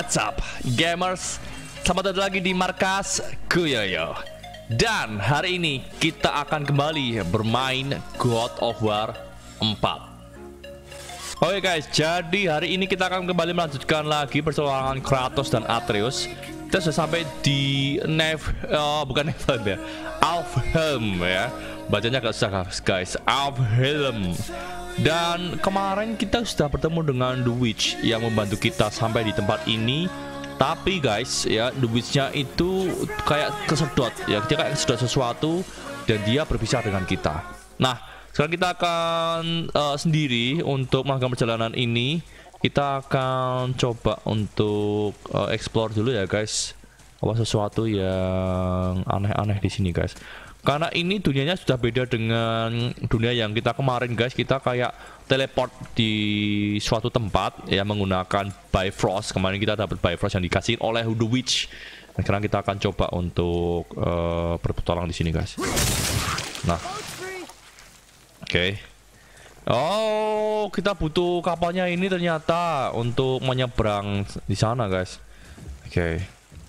What's up, gamers? Selamat datang lagi di markas Kuyoyo. Dan hari ini kita akan kembali bermain God of War 4. Oke guys, jadi hari ini kita akan kembali melanjutkan lagi persoalan Kratos dan Atreus. Kita sudah sampai di bukan Niflheim ya, Alfheim ya. Bacanya agak susah guys, Alfheim. Dan kemarin kita sudah bertemu dengan The Witch yang membantu kita sampai di tempat ini. Tapi guys ya, The Witch-nya itu kayak kesedot ya, dia kayak kesedot sesuatu dan dia berpisah dengan kita. Nah, sekarang kita akan sendiri untuk melakukan perjalanan ini. Kita akan coba untuk explore dulu ya guys. Apa sesuatu yang aneh-aneh di sini guys. Karena ini dunianya sudah beda dengan dunia yang kita kemarin guys. Kita kayak teleport di suatu tempat ya menggunakan Bifrost. Kemarin kita dapat Bifrost yang dikasih oleh The Witch. Dan sekarang kita akan coba untuk berpetualang di sini guys. Nah, oke. Oh, kita butuh kapalnya ini ternyata untuk menyeberang di sana guys. Oke,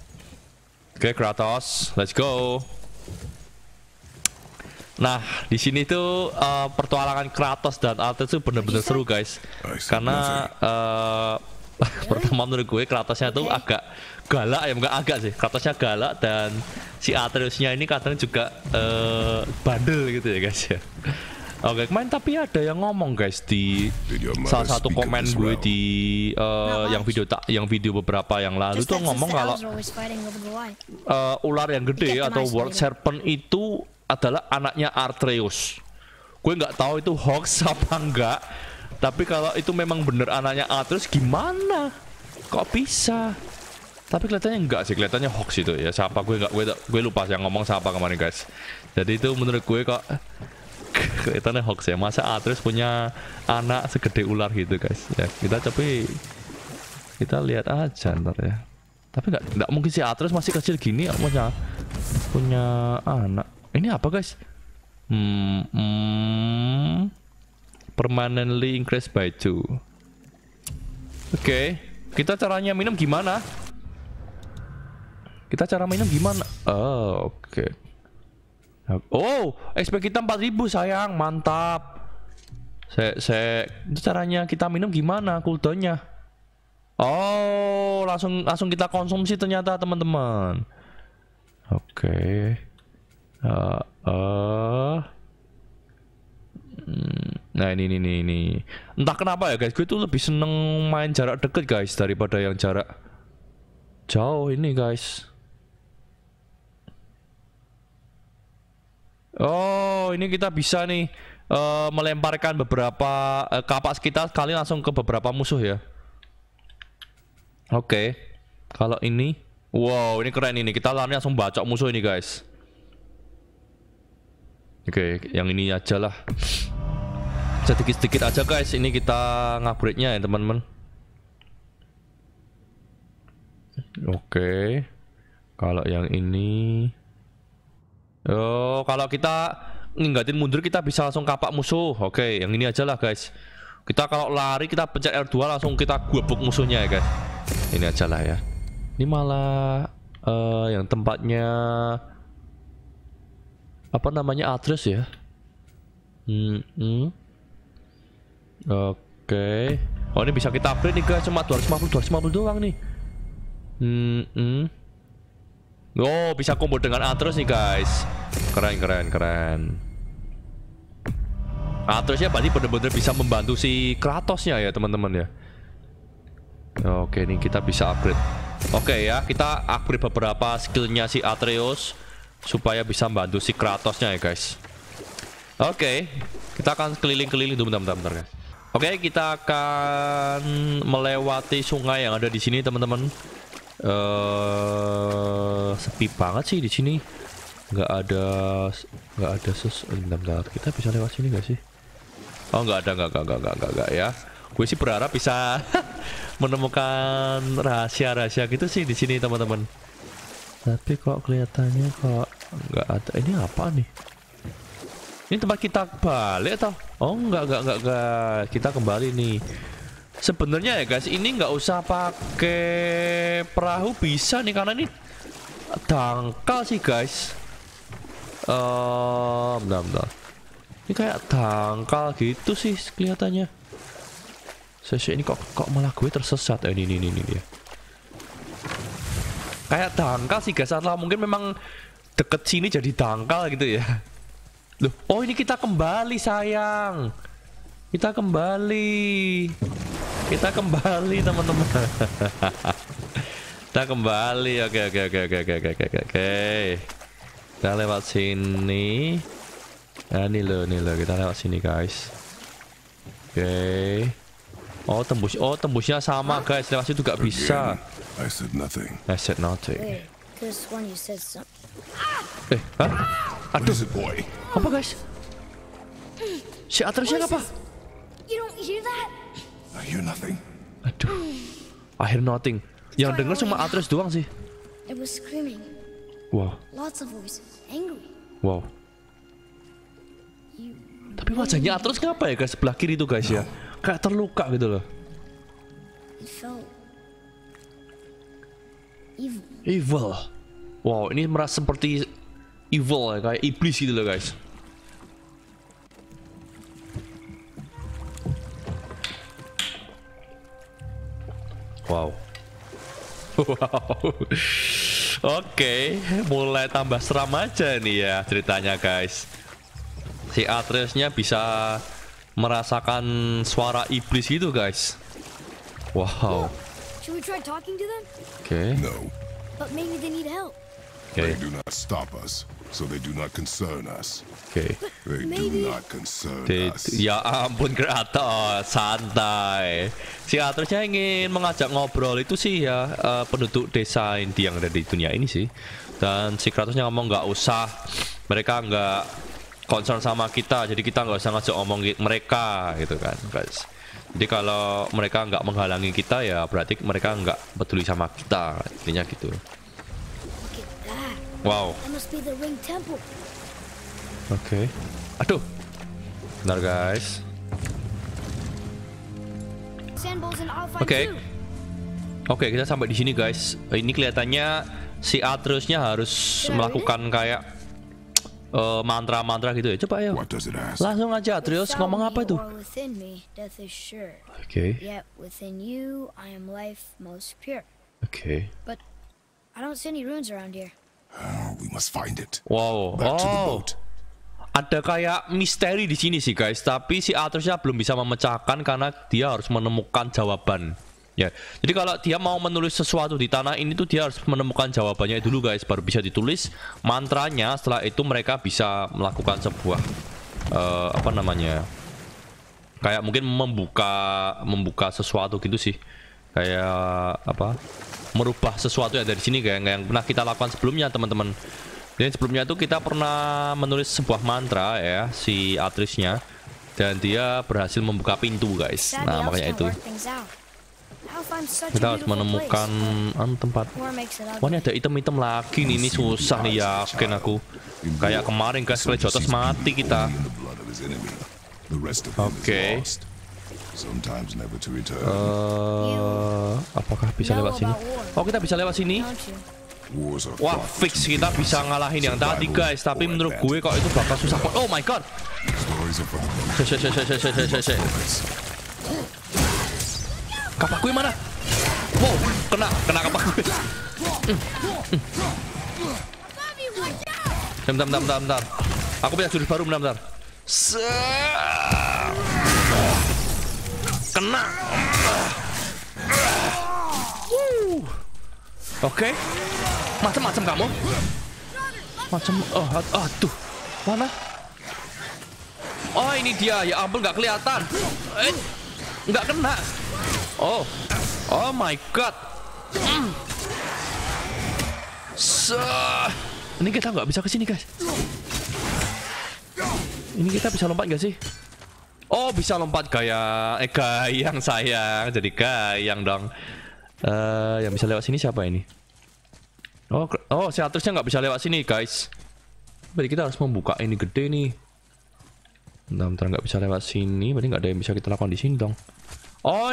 Kratos, let's go. Nah, di sini tuh pertualangan Kratos dan Atreus itu bener-bener seru guys. Karena pertama menurut gue Kratosnya tuh agak galak ya, bukan agak sih. Kratosnya galak dan si Atreusnya ini kadang juga bandel gitu ya guys ya. Oke, kemarin tapi ada yang ngomong guys di salah satu komen gue di yang video beberapa yang lalu tuh ngomong kalau ular yang gede atau World Serpent itu adalah anaknya Atreus. Gue nggak tahu itu hoax apa enggak, tapi kalau itu memang bener anaknya Atreus gimana? Kok bisa? Tapi kelihatannya enggak sih, kelihatannya hoax itu ya. Siapa gue lupa yang ngomong siapa kemarin guys. Jadi itu menurut gue kok kelihatannya hoax ya. Masa Atreus punya anak segede ular gitu guys? Ya kita lihat aja ntar ya. Tapi nggak mungkin si Atreus masih kecil gini punya anak. Ini apa guys? Permanently increased by 2. Oke, kita caranya minum gimana? Oh, oke. Oh, XP kita 4000 sayang, mantap. Itu caranya kita minum gimana? Cooldownnya? Oh, langsung kita konsumsi ternyata teman-teman. Oke. Nah ini. Entah kenapa ya guys, gue tuh lebih seneng main jarak deket guys daripada yang jarak jauh ini guys. Oh, ini kita bisa nih melemparkan beberapa kapak kita sekali langsung ke beberapa musuh ya. Oke. Kalau ini, wow, ini keren ini. Kita lari langsung bacok musuh ini guys. Oke, yang ini aja lah. Sedikit-sedikit aja guys. Ini kita ngupgrade-nya ya teman-teman. Oke. Kalau yang ini, oh, kalau kita ninggatin mundur kita bisa langsung kapak musuh. Oke, yang ini aja lah guys. Kita kalau lari kita pencet R2 langsung kita gubuk musuhnya ya guys. Ini aja lah ya. Ini malah yang tempatnya apa namanya Atreus ya. Oke. Oh, ini bisa kita upgrade nih guys. Cuma 250 doang nih. Oh, bisa combo dengan Atreus nih guys. Keren. Atreusnya berarti bener-bener bisa membantu si Kratosnya ya teman-teman ya. Oke, ini kita bisa upgrade. Oke ya, kita upgrade beberapa skillnya si Atreus supaya bisa membantu si Kratosnya ya guys. Oke, kita akan keliling-keliling dulu bentar guys. Oke, kita akan melewati sungai yang ada di sini teman-teman. Sepi banget sih di sini. Nggak ada bentar. Kita bisa lewat sini nggak sih? Oh, nggak ya. Gue sih berharap bisa menemukan rahasia-rahasia gitu sih di sini teman-teman. Tapi kok kelihatannya kok nggak ada. Ini apa nih? Ini tempat kita balik atau? Oh, enggak. Kita kembali nih. Sebenarnya ya guys, ini nggak usah pakai perahu bisa nih karena ini dangkal sih guys. Bentar. Ini kayak dangkal gitu sih kelihatannya. Ini kok malah gue tersesat. Ini dia. Kayak dangkal sih guys, atau mungkin memang deket sini jadi dangkal gitu ya. Loh, oh ini kita kembali sayang. Kita kembali teman-teman. Kita kembali. Oke. Kita lewat sini. Nah, ini loh kita lewat sini guys. Oke. Tembusnya sama guys. Lewat situ gak bisa. I said nothing. Wait, this one you said something. Hah? What Aduh, is it, boy? apa guys? Si Atreusnya apa? You don't hear that? I hear nothing. Aduh, I hear nothing. Yang denger cuma Atreus doang sih. It was screaming. Wow. Lots of voices. Angry. Wow. You Tapi wajahnya Atreus ngapa ya guys sebelah kiri tuh guys ya? Kayak terluka gitu loh. it felt evil. Evil. Wow, ini merasa seperti evil ya, kayak iblis gitu loh guys. Wow. Wow. Oke, mulai tambah seram aja nih ya ceritanya guys. Si Atreusnya bisa merasakan suara iblis gitu guys. Wow. Should we try talking to them? Oke. No, But maybe they need help. they Oke. do not stop us, so they do not concern us. Oke. They Maybe- do not concern us. Ya ampun Kratos, santai. Si Atreusnya ingin mengajak ngobrol itu sih ya penduduk desa inti yang ada di dunia ini sih. Dan si Kratosnya ngomong nggak usah, mereka nggak concern sama kita, jadi kita nggak usah ngajak omong mereka gitu kan guys. Jadi kalau mereka nggak menghalangi kita ya berarti mereka nggak peduli sama kita, intinya gitu. Look at that. Wow. That must be the ring temple. Oke. Aduh. Bentar guys. Sandballs and I'll find Oke. too. Oke, kita sampai di sini guys. Ini kelihatannya si Atreusnya harus melakukan kayak mantra-mantra gitu ya. Coba ayo. What does it ask? Langsung aja Atreus Without ngomong apa me itu? or within me, death is sure. Oke. Yet within you, I am life most pure. Oke. But I don't see any runes around here. Oh, we must find it. Wow. Back to the Oh. boat. Ada kayak misteri di sini sih guys, tapi si Atreusnya belum bisa memecahkan karena dia harus menemukan jawaban. Ya, jadi kalau dia mau menulis sesuatu di tanah ini tuh dia harus menemukan jawabannya dulu guys, baru bisa ditulis mantranya. Setelah itu mereka bisa melakukan sebuah apa namanya? Kayak mungkin membuka sesuatu gitu sih. Kayak apa? Merubah sesuatu yang dari sini kayak yang pernah kita lakukan sebelumnya, teman-teman. Dan sebelumnya itu kita pernah menulis sebuah mantra ya, si Atreusnya, dan dia berhasil membuka pintu guys. Sad the Nah, elves makanya can't itu. work things out. I'll find such a Kita harus beautiful menemukan place. tempat. War makes it Wah, ini ugly. ada item-item lagi nih, ini susah nih yakin aku. Kayak kemarin guys, kalau Jotos mati kita. Only in the blood of his enemy. The rest of him Oke. is lost. Sometimes never to return. Apakah bisa lewat sini? Oh, kita bisa lewat sini. Don't you? Wars are Wah, fought fix to kita peace, bisa ngalahin yang tadi survival, guys, tapi or menurut gue kok itu bakal susah. Oh my god. Stories are for the Shit. poets. Kapak gue mana? Wow, kena kapak gue. Bentar. Aku punya jurus baru, bentar. Kena. Oke. Macam-macam kamu. Aduh. Mana? Oh, ini dia. Ya ampun, nggak kelihatan. Nggak kena. Oh my god. Ini kita nggak bisa kesini guys. Ini kita bisa lompat nggak sih? Oh, bisa lompat gayang sayang. Jadi gayang dong. Yang bisa lewat sini siapa ini? Oh, si Atreusnya nggak bisa lewat sini guys. Berarti kita harus membuka ini gede nih. Bentar nggak bisa lewat sini. Berarti nggak ada yang bisa kita lakukan di sini dong. Oh,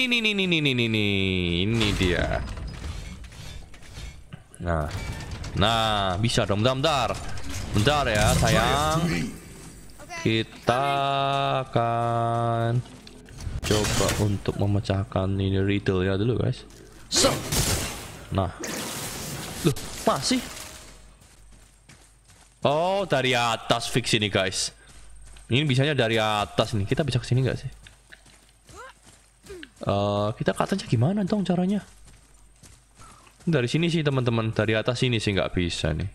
ini dia. Nah, bisa dong. Bentar ya, sayang. Kita akan coba untuk memecahkan ini riddle ya dulu, guys. Nah, loh, masih. Oh, dari atas fix ini, guys. Ini bisanya dari atas nih. Kita bisa kesini nggak sih? Kita ke atasnya gimana dong caranya? Dari sini sih teman-teman. Dari atas sini sih nggak bisa nih.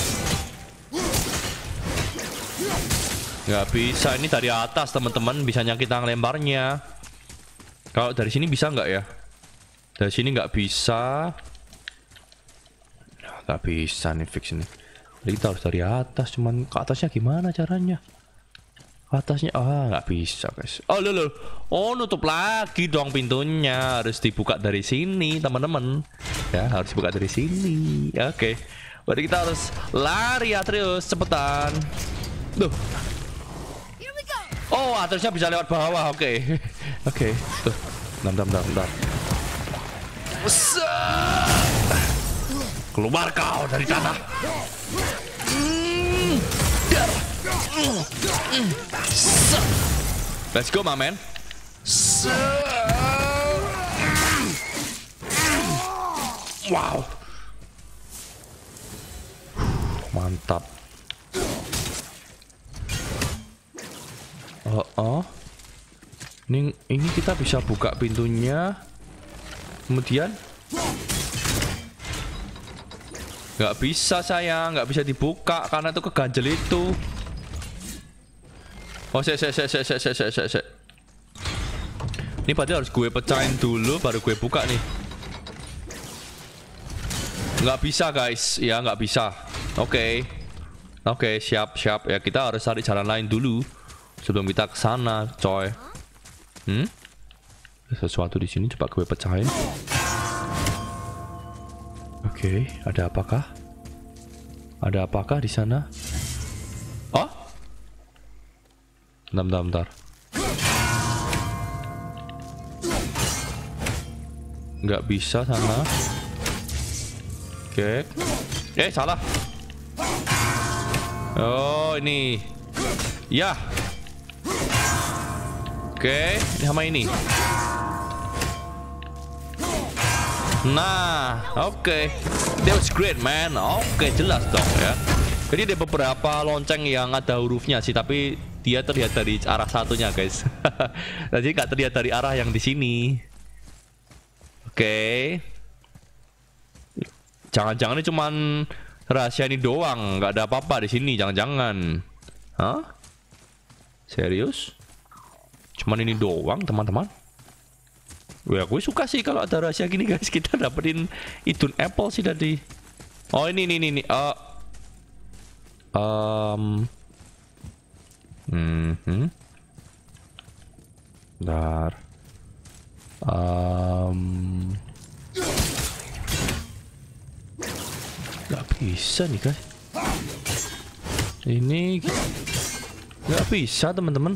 Nggak bisa. Ini dari atas teman-teman. Bisanya kita ngelemparnya. Kalau dari sini bisa nggak ya? Dari sini nggak bisa. Nggak bisa nih fix ini. Jadi kita harus dari atas. Cuman ke atasnya gimana caranya? Atasnya nggak bisa, guys. Oh loh. Oh, nutup lagi dong pintunya. Harus dibuka dari sini, teman-teman. Ya, harus dibuka dari sini. Oke. Berarti kita harus lari ya, terus cepetan. Tuh. Oh, atasnya bisa lewat bawah. Oke. Oke. Tuh. Bentar. Keluar kau dari tanah. Let's go, my man. Wow. Mantap. Ini kita bisa buka pintunya. Kemudian nggak bisa, sayang. Nggak bisa dibuka karena itu keganjel itu. Oh, Ini berarti harus gue pecahin dulu baru gue buka nih. Nggak bisa, guys. Ya, nggak bisa. Oke, siap. Ya, kita harus cari jalan lain dulu sebelum kita ke sana, coy. Sesuatu di sini, coba gue pecahin. Oke, ada apakah? Ada apakah di sana? Oh? Bentar. Nggak bisa sana. Oke. Salah. Oh, ini. Ya. Oke, ini sama ini. Nah, oke. That was great, man. Oke, jelas dong ya. Jadi ada beberapa lonceng yang ada hurufnya sih, tapi dia terlihat dari arah satunya, guys. Jadi nggak terlihat dari arah yang di sini. Oke. Jangan-jangan ini cuman rahasia ini doang, nggak ada apa-apa di sini. Jangan-jangan. Hah? Serius? Cuman ini doang, teman-teman? Ya, gue suka sih kalau ada rahasia gini, guys. Kita dapetin Idun Apple sih tadi. Oh, ini. Bentar. Gak bisa nih, guys. Ini gak bisa, teman-teman.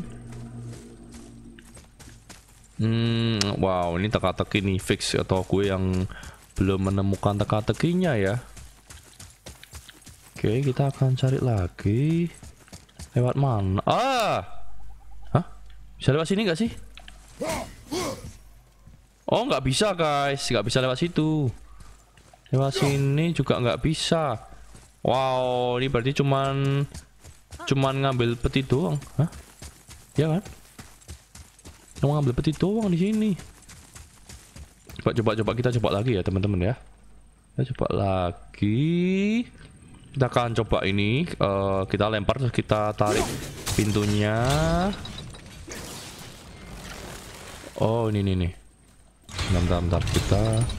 Wow, ini teka-teki nih fix atau gue yang belum menemukan teka-tekinya ya. Oke, kita akan cari lagi. Lewat mana? Hah? Bisa lewat sini nggak sih? Oh, nggak bisa, guys. Nggak bisa lewat situ. Lewat sini juga nggak bisa. Wow, ini berarti cuman ngambil peti doang. Hah? Ya kan? Cuma ngambil peti doang di sini. Coba kita coba lagi ya, teman-teman ya. Kita coba lagi. Kita akan coba ini. Kita lempar terus kita tarik pintunya. Oh, ini. Bentar kita.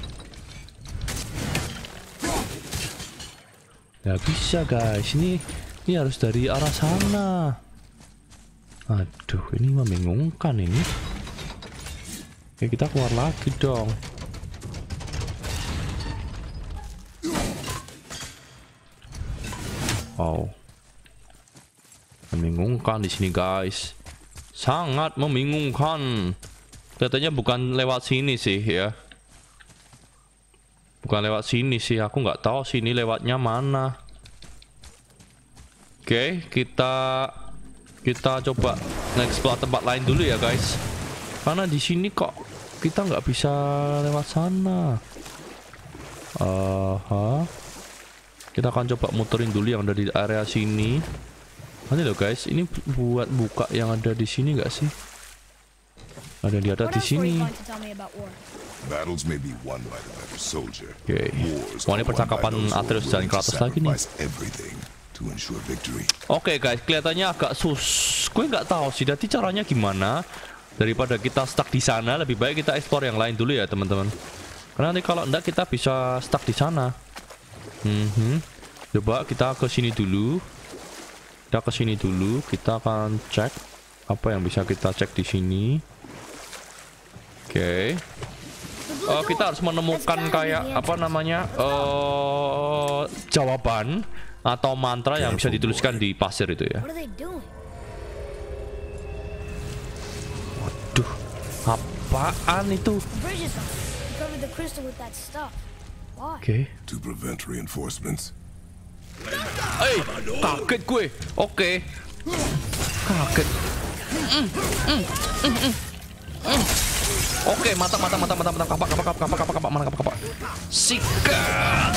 Nggak bisa, guys. Ini harus dari arah sana. Aduh, ini membingungkan ini. Oke, kita keluar lagi dong. Wow. Membingungkan di sini, guys. Sangat membingungkan. Kelihatannya bukan lewat sini sih ya. Bukan lewat sini sih, aku nggak tahu sini lewatnya mana. Oke, kita coba nge-explore tempat lain dulu ya guys. Karena di sini kok kita nggak bisa lewat sana. Kita akan coba muterin dulu yang ada di area sini. Nanti loh guys, ini buat buka yang ada di sini nggak sih? Ada yang di sini. Battles may be won by the better soldier. Oke. Wah, ini percakapan Atreus dan Kratos lagi nih. Oke guys, kelihatannya agak gue nggak tahu sih. Jadi caranya gimana? Daripada kita stuck di sana, lebih baik kita explore yang lain dulu ya teman-teman. Karena nanti kalau enggak kita bisa stuck di sana. Coba kita ke sini dulu. Kita akan cek apa yang bisa kita cek di sini. Oke. Kita harus menemukan kayak apa namanya jawaban atau mantra yang bisa dituliskan di pasir itu ya. Waduh, apaan itu? Oke. To prevent reinforcements. Kaget gue. Oke. Kaget. Oke, mantap. Kapak. Sikat.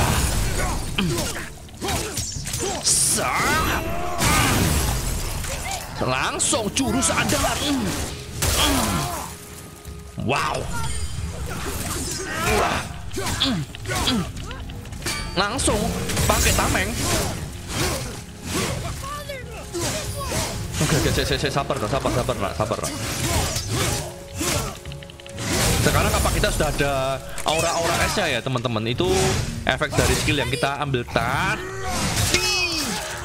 Langsung jurus andalan. Wow. Langsung pakai tameng. Oke, sabar. Sekarang kapak kita sudah ada aura esnya ya teman-teman. Itu efek dari skill yang kita ambil tadi.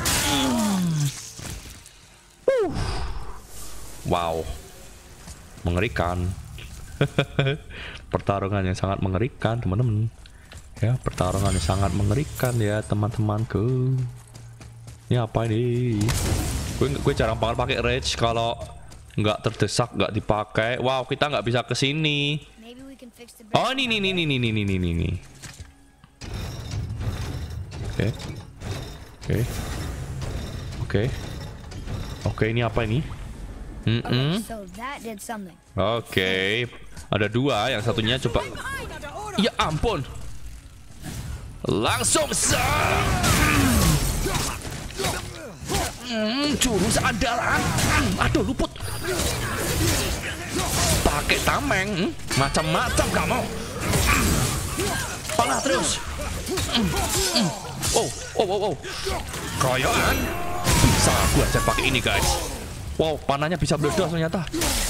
Wow, mengerikan. Pertarungan yang sangat mengerikan teman-teman. Ya, pertarungan yang sangat mengerikan ya teman-temanku. Ini apa ini? Gue jarang banget pakai rage kalau nggak terdesak, nggak dipakai. Wow, kita nggak bisa ke sini. Oh, ini. Oke, ini apa ini? Oke, ada dua, yang satunya coba. Ya ampun. Langsung jurus andalan. Aduh, luput. Pakai tameng, macam-macam kamu. Panah terus. Oh. Kroyokan. Bisa gue ajar pakai ini guys. Wow, panahnya bisa meledak ternyata.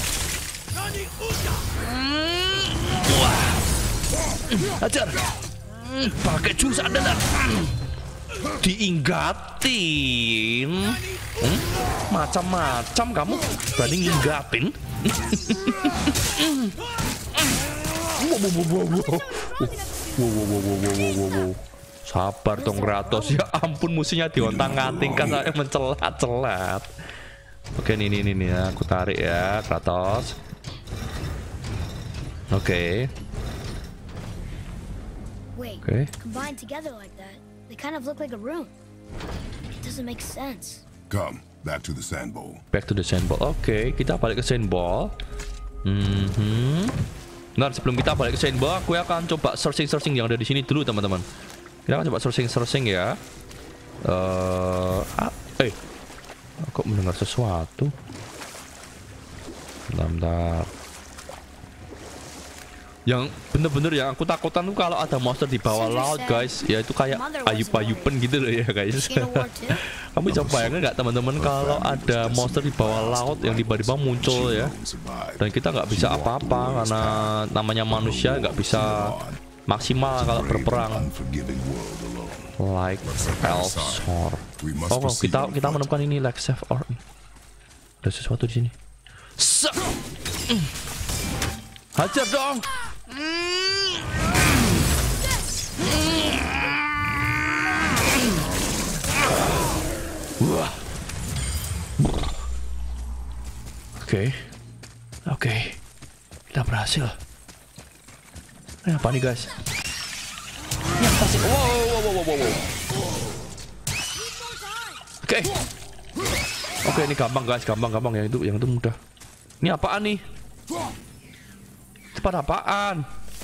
Wah. Ajar. Pakai jurus andalan. Diinggatin. Macam-macam kamu berani nginggatin. Wow. Sabar dong Kratos. Ya ampun, musuhnya diontang-anting kan saya mencelat-celat. Oke, ini ya, aku tarik ya Kratos. Oke. Combined together like that, they kind of look like a room. It doesn't make sense. Come back to the sand bowl. Back to the sand bowl. Oke, kita balik ke sand bowl. Nah, sebelum kita balik ke sand bowl, aku akan coba searching yang ada di sini dulu, teman-teman. Kita akan coba searching ya. Kok mendengar sesuatu? Bentar. Yang bener-bener yang aku takutan tuh kalau ada monster di bawah laut guys. Ya itu kayak ayup-ayupan gitu loh ya guys. Kamu bisa bayangin nggak teman-teman kalau ada monster di bawah laut yang tiba-tiba muncul ya. Dan kita nggak bisa apa-apa karena namanya manusia nggak bisa maksimal kalau berperang. Like elves or kita menemukan ini like save or ada sesuatu di sini. Hajar dong. Wah. Oke. Kita berhasil. Ini apa nih guys? Ini apa sih? Wow. Oke, ini gampang guys, gampang. Yang itu mudah. Ini apaan nih? Tempat apaan?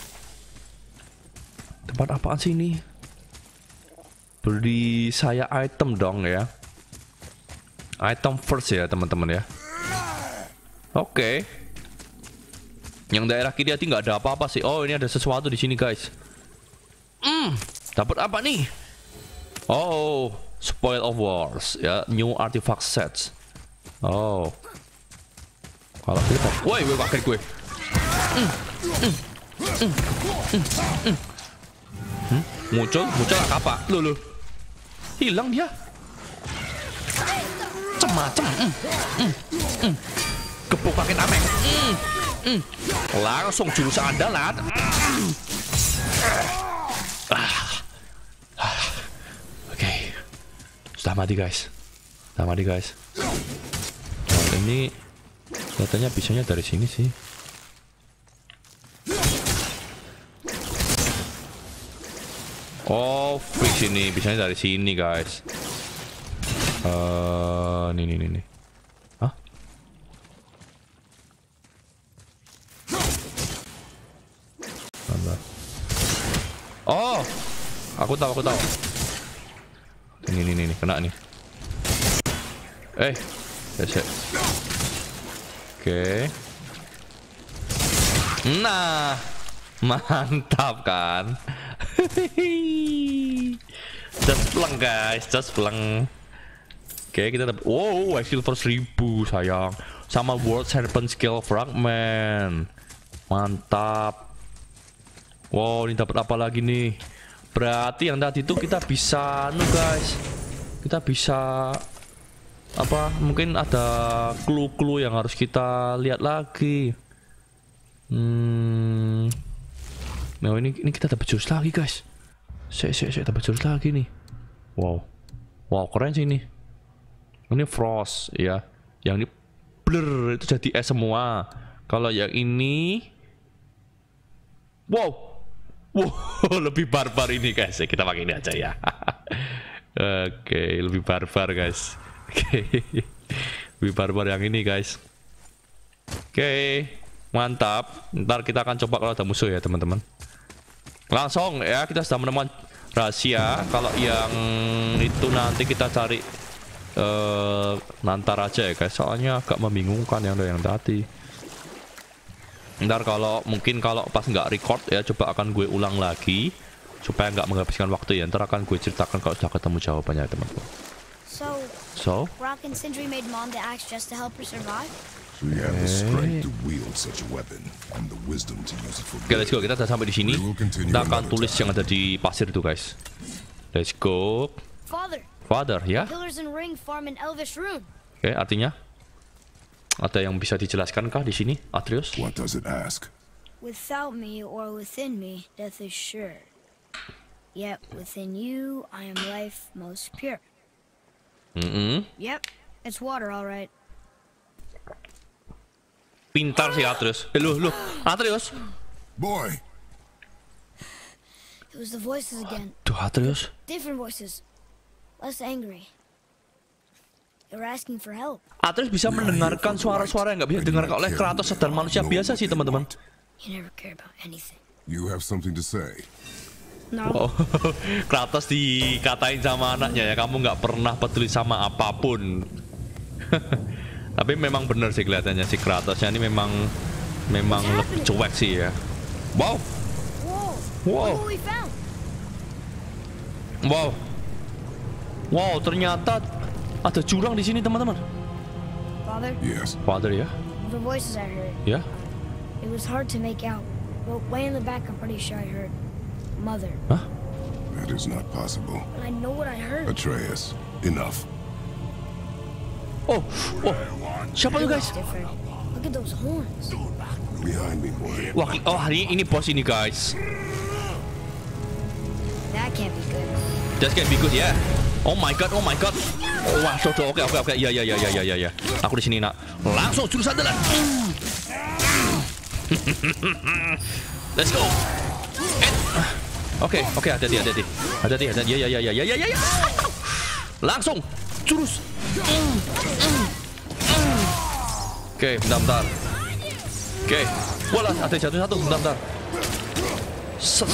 Tempat apaan sih ini? Beri saya item dong ya. Item first ya teman-teman ya. Oke. Yang daerah kiri hati nggak ada apa-apa sih. Oh, ini ada sesuatu di sini guys. Dapat apa nih? Oh, Spoil of Wars ya, new artifact sets. Oh. Kalau kita, woi, pakai gue. Muncul apa? Loh. Hilang dia. Macam. Gepuk pakai tameng. Langsung jurus andalan. Oke. Sudah mati guys. Oh, ini katanya bisanya dari sini sih. Oh, fix ini bisanya dari sini guys. Nih. Hah? Oh, aku tahu. Ini kena nih. Oke. Nah, mantap kan? Just pleng guys, Oke, kita dapat. Wow, silver 1000 sayang. Sama World Serpent Skill Fragment. Mantap. Wow, ini dapat apa lagi nih? Berarti yang tadi itu kita bisa guys. Kita bisa apa? Mungkin ada clue-clue yang harus kita lihat lagi. Nah, ini kita dapat jurus lagi guys. Saya dapat jurus lagi nih. Wow, keren sih ini. Ini frost ya, yang ini blur itu jadi es semua. Kalau yang ini, wow, lebih barbar ini guys. Kita pakai ini aja ya. Oke, lebih barbar guys. Oke, lebih barbar yang ini guys. Oke, mantap. Ntar kita akan coba kalau ada musuh ya teman-teman. Langsung ya, kita sudah menemukan rahasia. Kalau yang itu nanti kita cari nantar aja ya guys, soalnya agak membingungkan yang tadi. Ntar kalau pas nggak record ya, coba akan gue ulang lagi supaya nggak menghabiskan waktu ya. Ntar akan gue ceritakan kalau sudah ketemu jawabannya teman-teman. So Rock and Sindri made Mom the axe just to help her survive. We have the strength to wield such a weapon and the wisdom to use it for good. Oke, let's go. Kita sudah sampai di sini. Kita akan tulis yang ada di pasir itu guys. Let's go. Father, ya? Pillars and ring form an elvish rune. Oke, artinya ada yang bisa dijelaskan kah di sini, Atreus? What does it ask? Without me or within me, death is sure. Yet within you, I am life most pure. Yep, it's water, all right. Pintar sih Atreus. Loh, Atreus. Boy. It was the voices again. Tuh Atreus. Different voices. Less angry. They were asking for help. Atreus bisa mendengarkan suara-suara yang nggak bisa didengarkan oleh Kratos dan manusia biasa sih teman-teman. You never care about anything. You have something to say. No. Oh, Kratos dikatain sama anaknya ya, kamu nggak pernah peduli sama apapun. Tapi memang bener sih kelihatannya si Kratosnya ini memang lebih cuek sih ya. Wow, ternyata ada jurang di sini teman-teman. Father? Yes. Father ya? The voices I heard. Ya? It was hard to make out, but way in the back I'm pretty sure I heard Mother. Hah? That is not possible. But I know what I heard. Atreus, enough. Oh, siapa tuh guys? Different. Look at those horns. Behind me, boy. Wah, hari ini bos ini guys. That can't be good. That can't be good ya. Oh my god. Wah, oke. Ya. Aku di sini nak. Langsung jurus andalan. Let's go. Oke, hati-hati. Ya. Langsung jurus. Oke, bentar. Oke, walah, ada jatuh satu, bentar. Set.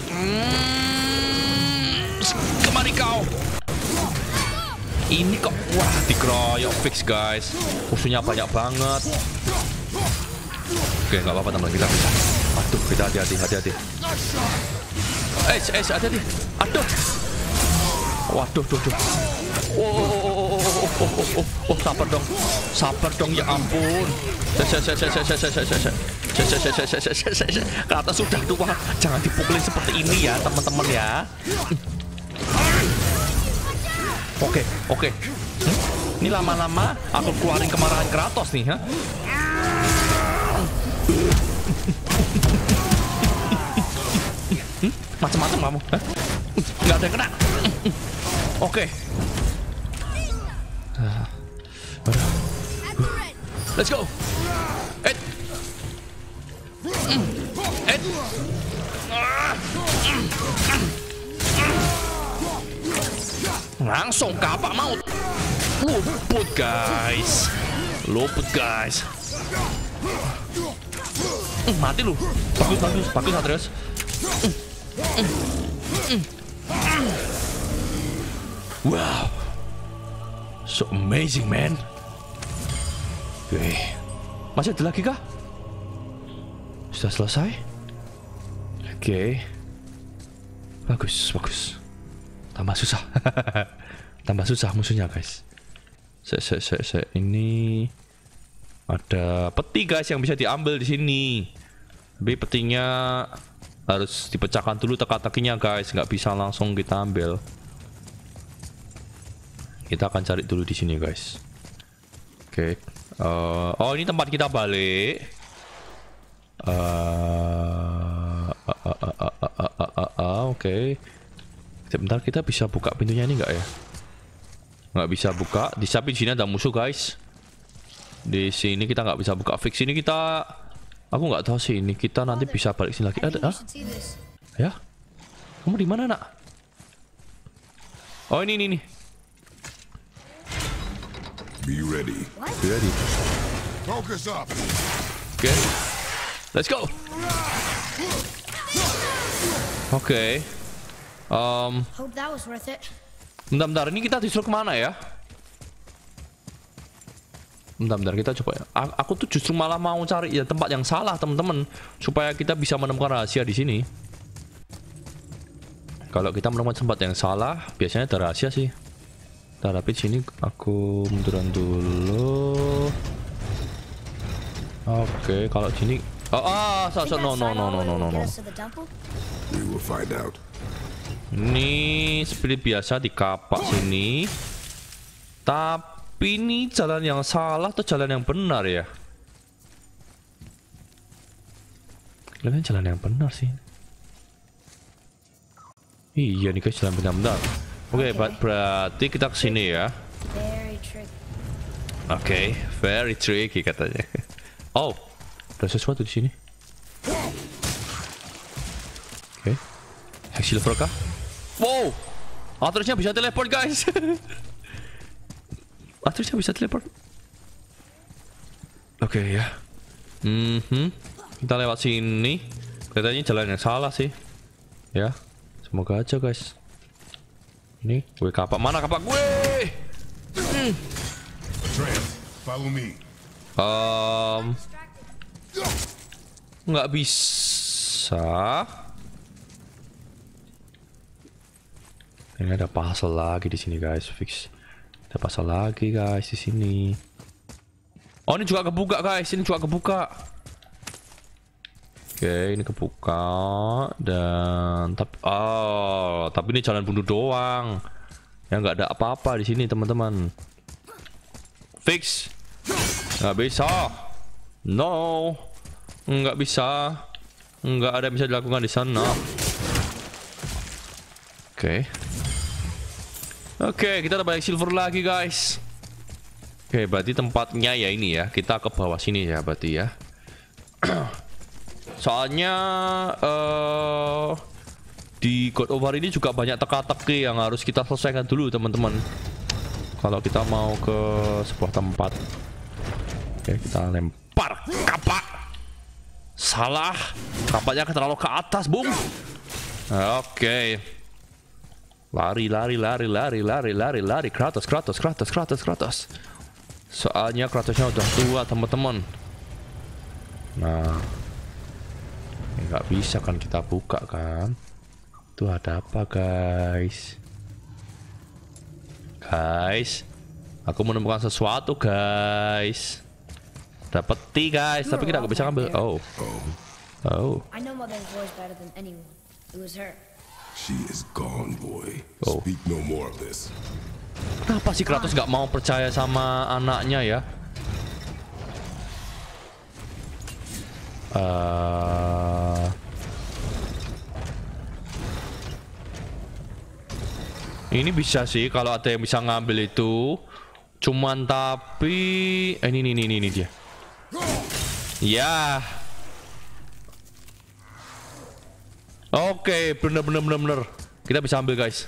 Kemari kau. Ini kok, wah, dikeroyok fix guys. Musuhnya banyak banget. Oke, nggak apa-apa teman, kita bisa. Aduh, kita hati-hati. Hati-hati. Aduh. Waduh. Oh, sabar dong, ya ampun. Ke atas sudah tuh, wah, jangan dipukulin seperti ini ya, teman-teman ya. Oke. Ini lama-lama aku keluarin kemarahan Kratos nih, ha? Macam-macam kamu, ha? Nggak ada yang kena. Oke. Let's go. Langsung kapak maut. Luput guys. Mati lu. Bagus Atreus. Wow. So amazing, man. Oke. Masih ada lagi kah? Sudah selesai? Oke. Bagus. Tambah susah musuhnya guys. Ini ada peti guys yang bisa diambil di sini. Tapi petinya harus dipecahkan dulu teka-tekinya guys, nggak bisa langsung kita ambil. Kita akan cari dulu di sini guys. Oke. Oh, ini tempat kita balik. Oke. Sebentar, kita bisa buka pintunya ini nggak ya? Nggak bisa buka. Di samping sini ada musuh guys. Di sini kita nggak bisa buka. Fix ini kita. Aku nggak tahu sih ini kita nanti bisa balik sini lagi. Ada? Ya? Kamu di mana nak? Oh ini. Be ready. Focus up. Oke. Let's go. Oke. Hope that was worth it. Bentar, ini kita disuruh kemana ya? Bentar, kita coba ya. Aku tuh justru malah mau cari ya tempat yang salah, teman-teman, supaya kita bisa menemukan rahasia di sini. Kalau kita menemukan tempat yang salah, biasanya ada rahasia sih. Tapi sini aku munduran dulu. Oke, kalau sini, no. We will find out. Ini seperti biasa di kapak sini. Tapi ini jalan yang salah atau jalan yang benar ya? Kalian jalan yang benar sih. Iya nih guys, jalan benar-benar. Oke, berarti kita kesini ya. Oke, very tricky katanya. Oh, ada sesuatu di sini. Oke, silver kah? Wow, Atreusnya bisa teleport guys. Atreusnya bisa teleport. Oke ya. Kita lewat sini. Kelihatannya jalan yang salah sih. Ya, semoga aja guys. Ini gue kapak, mana kapak gue? Follow me. Nggak bisa. Ini ada puzzle lagi di sini guys, fix. Ada puzzle lagi guys di sini. Oh, ini juga kebuka guys, ini juga kebuka. Oke, ini kebuka dan tapi ini jalan bunuh doang. Ya nggak ada apa-apa di sini teman-teman. Fix. Nggak bisa. No. Nggak bisa. Nggak ada yang bisa dilakukan di sana. Oke. Oke, kita dapat silver lagi guys. Oke, berarti tempatnya ya ini ya. Kita ke bawah sini ya berarti ya. Soalnya di God of War ini juga banyak teka-teki yang harus kita selesaikan dulu teman-teman. Kalau kita mau ke sebuah tempat. Oke, kita lempar kapak. Salah. Kapaknya terlalu ke atas, Bung. Oke. Lari. Kratos. Soalnya Kratosnya udah tua, teman-teman. Nah, nggak bisa kan kita buka kan? Tuh ada apa, guys? Aku menemukan sesuatu, guys. Ada peti, guys, tapi kita nggak bisa ngambil. Oh. I know Mother's voice better than anyone. It was her. She is gone, boy. Oh. Speak no more of this. Kenapa sih Kratos nggak mau percaya sama anaknya ya? Ini bisa sih kalau ada yang bisa ngambil itu. Cuman tapi ini dia. Ya. Oke, bener. Kita bisa ambil, guys.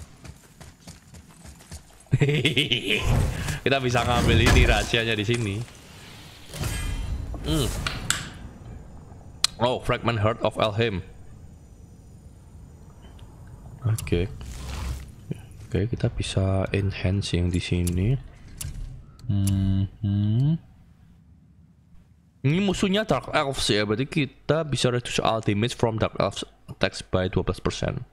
Kita bisa ngambil ini rahasianya di sini. Oh, Fragment Heart of Elheim. Oke, kita bisa enhance yang di sini. Ini musuhnya Dark Elves ya, berarti kita bisa reduce all damage from Dark Elves attacks by 12%.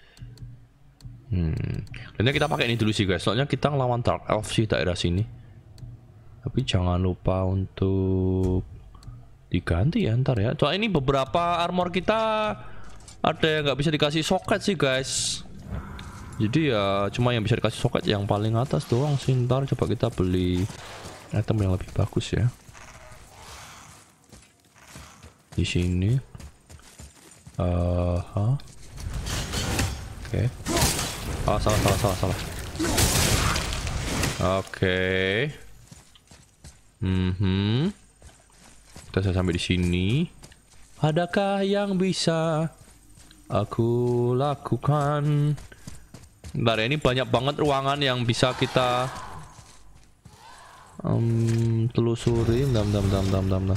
Dan kita pakai ini dulu sih, guys. Soalnya kita ngelawan Dark Elves sih daerah sini. Tapi jangan lupa untuk diganti ya ntar ya. Soalnya ini beberapa armor kita ada yang nggak bisa dikasih soket sih, guys. Jadi ya cuma yang bisa dikasih soket yang paling atas doang sih. Ntar coba kita beli item yang lebih bagus ya. Di sini. Oke. Oh, salah. Oke. Kita sudah sampai di sini. Adakah yang bisa aku lakukan? Bentar ya, ini banyak banget ruangan yang bisa kita telusuri. Bentar.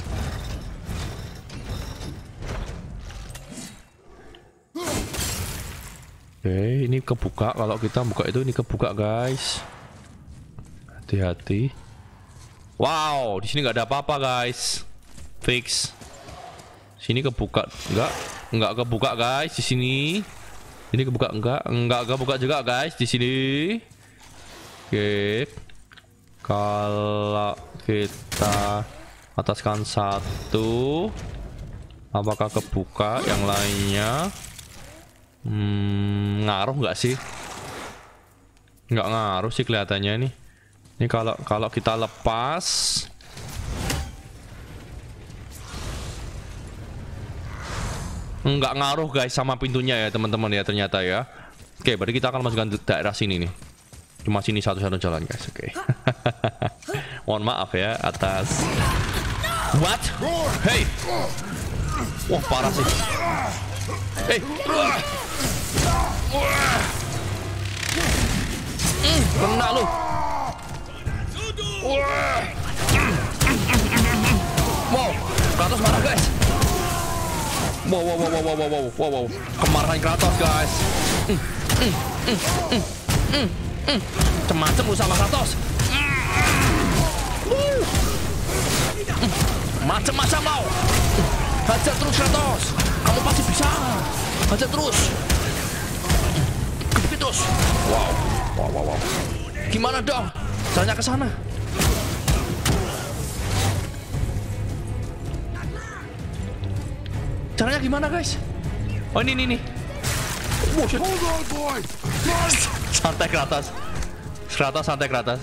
Oke, ini kebuka. Kalau kita buka itu ini kebuka, guys. Hati-hati. Wow, di sini nggak ada apa-apa, guys. Fix. Sini kebuka, nggak kebuka, guys. Di sini. Ini kebuka enggak kebuka juga, guys, di sini. Oke. Kalau kita ataskan satu, apakah kebuka yang lainnya? Ngaruh nggak sih? Nggak ngaruh sih kelihatannya nih. Ini kalau kita lepas, nggak ngaruh, guys, sama pintunya ya teman-teman ya ternyata ya. Oke, berarti kita akan masukkan daerah sini nih. Cuma sini satu-satu jalan, guys. Oke. Mohon maaf ya atas. What? Hey. Wah, parah sih. Hey. Kena lu. Wow, Kratos marah, guys. Wow. Kemarahan Kratos, guys. Macem-macem lu sama Kratos. Macem-macem mau. Hajar terus, Kratos. Kamu pasti bisa. Hajar terus. Kepikir terus. Wow. Gimana dong? Caranya ke sana. Caranya gimana, guys? Oh, ini. Oh, shit. Hold on, boy. Santai, Kratos. Santai, Kratos.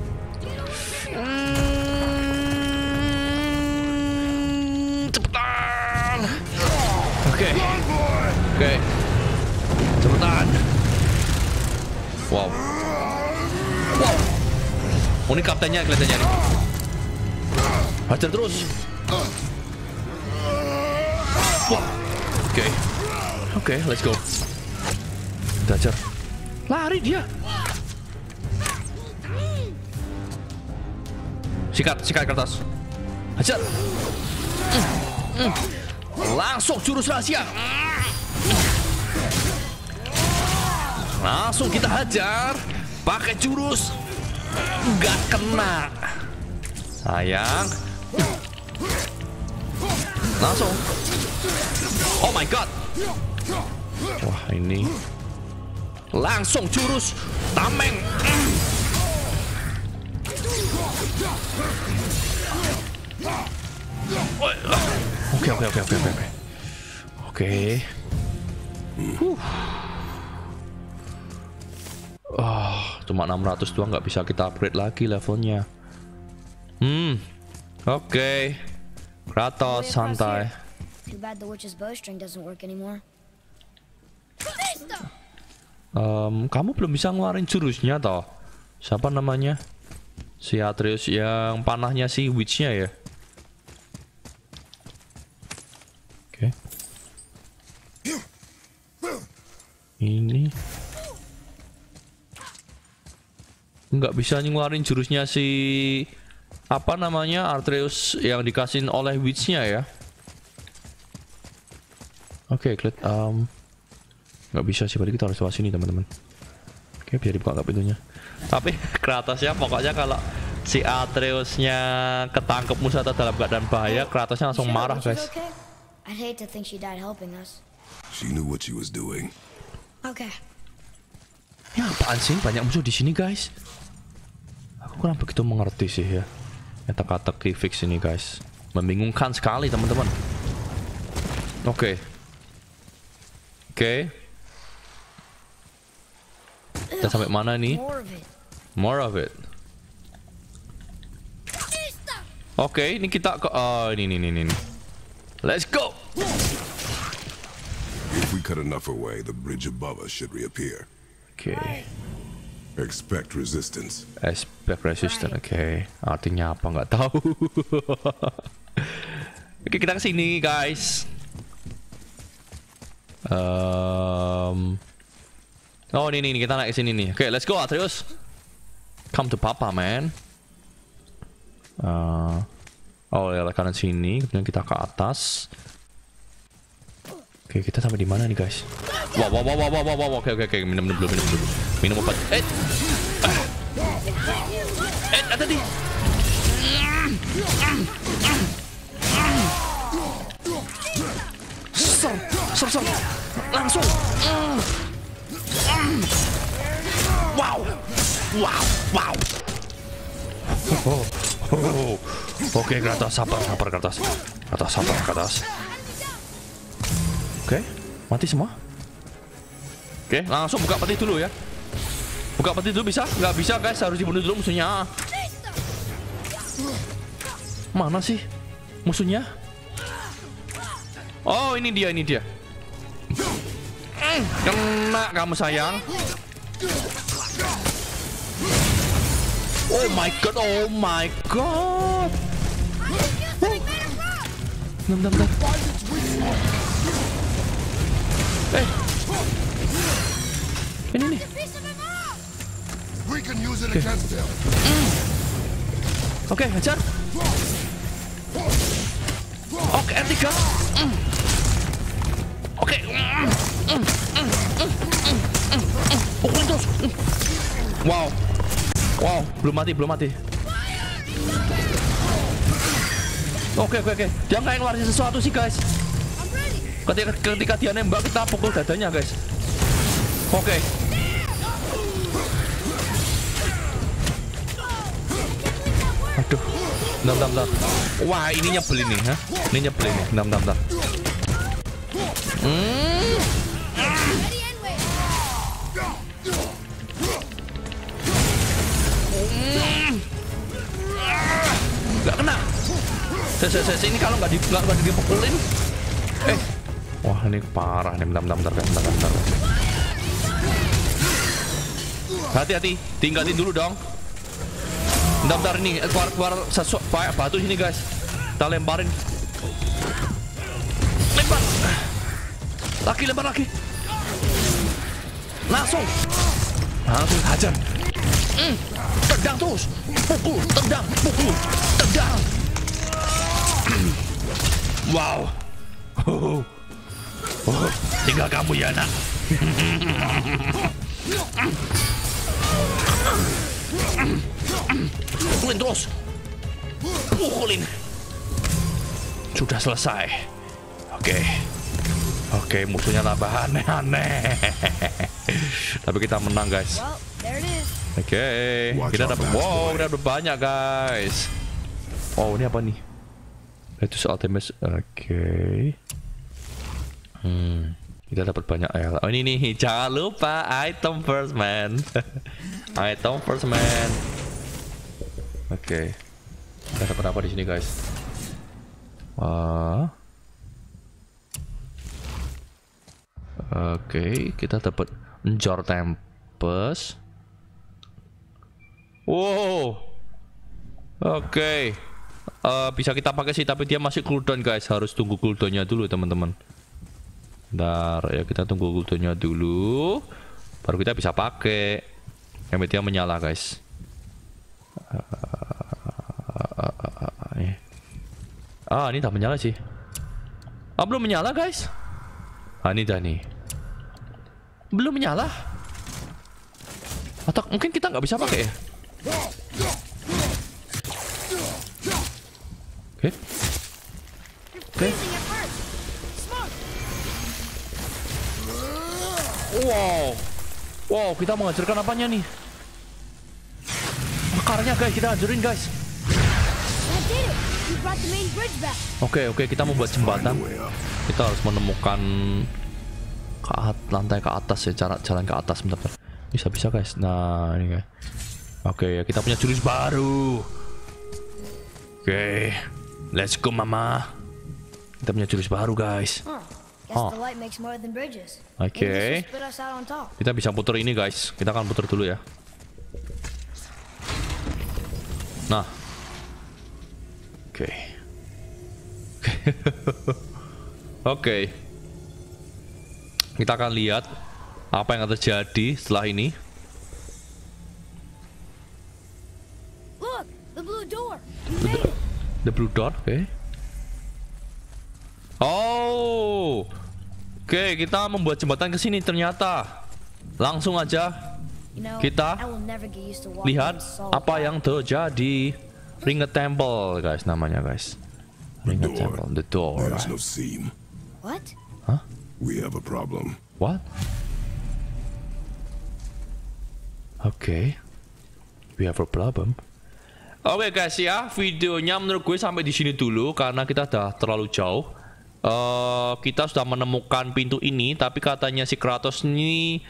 Cepetan. Oke. Cepetan. Wow. Oh, ini kaptennya kelihatannya nih. Hajar terus. Wah. Oke, let's go. Kita ajar. Lari dia. Sikat ke atas. Hajar. Langsung jurus rahasia. Langsung kita hajar. Pakai jurus. Nggak kena. Sayang. Langsung. Oh my god. Wah, ini. Langsung jurus tameng. Oke. Cuma 600 doang, nggak bisa kita upgrade lagi levelnya. Oke. Kratos santai. Too bad the witch's bowstring doesn't work anymore. Kamu belum bisa ngeluarin jurusnya toh? Siapa namanya? Si Atreus yang panahnya si witchnya ya? Oke. Ini nggak bisa ngeluarin jurusnya si apa namanya Atreus yang dikasihin oleh witchnya ya? Oke, klik. Nggak bisa sih, berarti kita harus lewat sini teman-teman. Oke, biar dibuka nggak pintunya. Tapi Kratosnya pokoknya kalau si Atreusnya ketangkep musuh atau dalam keadaan bahaya, Kratosnya langsung marah guys. I'd hate to think she died helping us. She knew what she was doing. Okay. Ya apaan sih, banyak musuh di sini guys. Aku kurang begitu mengerti sih ya. Teka-teki fix ini guys. Membingungkan sekali teman-teman. Oke. Kita sampai mana nih? More of it. Oke, ini kita ke ini. Let's go. If we cut enough away, the bridge above us should reappear. Oke. Expect resistance. Expect resistance. Oke. Artinya apa nggak tahu. Oke, kita ke sini guys. Oh ini kita naik ke sini nih. Oke, let's go Atreus. Come to Papa man. Oh ya kanan sini, kemudian kita ke atas. Oke, kita sampai di mana nih guys? Wow. Oke. Minum dulu. Minum obat. Ada di. Ser. Langsung. Wow. Oke, Kratos sabar Kratos. Oke, mati semua. Oke, langsung buka peti dulu ya. Buka peti dulu bisa? Nggak bisa guys, harus dibunuh dulu musuhnya. Mana sih musuhnya? Oh, ini dia. Kena kamu sayang. Oh my god. Bentar. Ini nih. Oke, hajar. Oke, R3. Oke. Terus. Wow, belum mati. Oke. Dia nggak ngeluarin sesuatu sih guys. Ketika dia nembak, kita pukul dadanya guys. Oke. Aduh. Bentar. Wah, ini nyebel ini, ha? Ini nyebel ini. Bentar. Gak kena. Ini kalau nggak dipukulin. Wah, ini parah nih. Bentar. Hati-hati, tinggalin dulu dong. Bentar ini keluar sesuatu batu sini guys. Kita lemparin. Lempar. Lagi, lempar lagi. Langsung hajar. Tendang terus. Pukul, tendang, pukul, tendang. Wow. Tinggal kamu ya, nak. Pukulin terus. Pukulin. Sudah selesai. Oke, musuhnya tambah aneh-aneh. Tapi kita menang, guys. Oke, kita dapat. Wow, kita dapat banyak, guys. Oh, ini apa nih? Itu soal temes. Oke. Kita dapat banyak ya. Oh, ini nih. Jangan lupa item first, man. Item first, man. Oke. Kita dapat apa di sini, guys? Wah. Oke, kita dapat Njor Tempest. Wow. Oke. Bisa kita pakai sih, tapi dia masih cooldown, guys. Harus tunggu cooldownnya dulu, teman-teman. Bentar, ya kita tunggu cooldownnya dulu. Baru kita bisa pakai. Yang dia menyala, guys. Ini udah menyala sih. Belum menyala, guys. Ini dah nih. Belum menyala. Atau mungkin kita nggak bisa pakai ya? Oke. Wow, kita menghancurkan apanya nih? Makarnya, guys, kita hancurin, guys. Oke, kita membuat jembatan. Kita harus menemukan lantai ke atas ya, jalan ke atas. Bentar. Bisa, guys. Nah, ini, guys. Oke, kita punya jurus baru. Oke, let's go, mama. Kita punya jurus baru, guys. Oke. Kita bisa putar ini, guys. Kita akan putar dulu ya. Nah. Oke. Kita akan lihat apa yang akan terjadi setelah ini. Look, the blue door. The blue door, oke. Oh. Oke, kita membuat jembatan ke sini ternyata. Langsung aja kita lihat apa yang terjadi. Ringet Temple, guys, namanya, guys. Ringet Temple, the door. There's no seam. What? Huh? We have a problem. What? Oke. We have a problem. Oke, guys ya, videonya menurut gue sampai di sini dulu karena kita udah terlalu jauh. Kita sudah menemukan pintu ini, tapi katanya si Kratos ini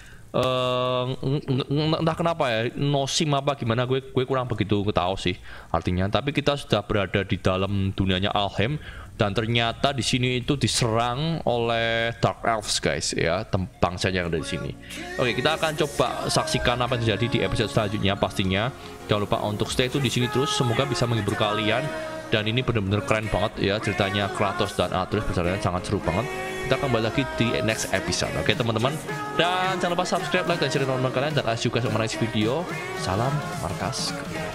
entah kenapa ya, nosim apa gimana, gue kurang begitu tahu sih artinya. Tapi kita sudah berada di dalam dunianya Alfheim dan ternyata di sini itu diserang oleh Dark Elves, guys ya, bangsa yang ada di sini. Oke, kita akan coba saksikan apa yang terjadi di episode selanjutnya pastinya. Jangan lupa untuk stay di sini terus, semoga bisa menghibur kalian. Dan ini benar-benar keren banget ya, ceritanya Kratos dan Atreus persahabatan sangat seru banget. Kita akan kembali lagi di next episode. Oke, teman-teman. Dan jangan lupa subscribe, like, dan share tonton kalian. Dan as you guys, video. Salam Markas.